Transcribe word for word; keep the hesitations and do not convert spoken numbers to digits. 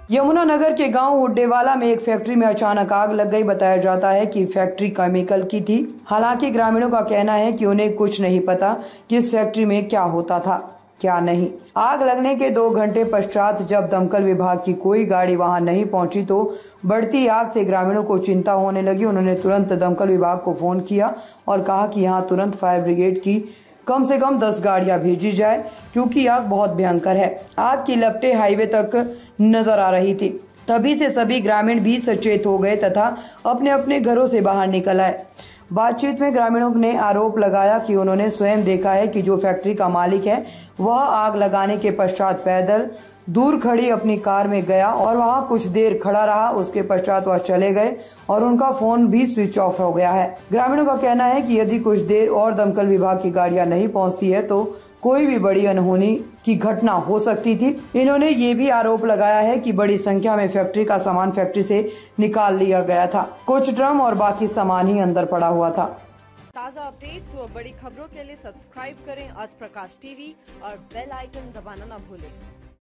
यमुनानगर के गांव हुड्डेवाला में एक फैक्ट्री में अचानक आग लग गई। बताया जाता है कि फैक्ट्री केमिकल की थी। हालांकि ग्रामीणों का कहना है कि उन्हें कुछ नहीं पता कि इस फैक्ट्री में क्या होता था क्या नहीं। आग लगने के दो घंटे पश्चात जब दमकल विभाग की कोई गाड़ी वहां नहीं पहुंची तो बढ़ती आग से ग्रामीणों को चिंता होने लगी। उन्होंने तुरंत दमकल विभाग को फोन किया और कहा कि यहां तुरंत फायर ब्रिगेड की कम से कम दस गाड़ियां भेजी जाए, क्योंकि आग बहुत भयंकर है। आग की लपटें हाईवे तक नजर आ रही थी। तभी से सभी ग्रामीण भी सचेत हो गए तथा अपने अपने घरों से बाहर निकल आए। बातचीत में ग्रामीणों ने आरोप लगाया कि उन्होंने स्वयं देखा है कि जो फैक्ट्री का मालिक है वह आग लगाने के पश्चात पैदल दूर खड़ी अपनी कार में गया और वहां कुछ देर खड़ा रहा। उसके पश्चात वह चले गए और उनका फोन भी स्विच ऑफ हो गया है। ग्रामीणों का कहना है कि यदि कुछ देर और दमकल विभाग की गाड़ियां नहीं पहुंचती है तो कोई भी बड़ी अनहोनी की घटना हो सकती थी। इन्होंने ये भी आरोप लगाया है कि बड़ी संख्या में फैक्ट्री का सामान फैक्ट्री से निकाल लिया गया था। कुछ ड्रम और बाकी सामान ही अंदर पड़ा हुआ था। ताज़ा अपडेट्स व बड़ी खबरों के लिए सब्सक्राइब करें आज प्रकाश टीवी और बेल आइकन दबाना न भूलें।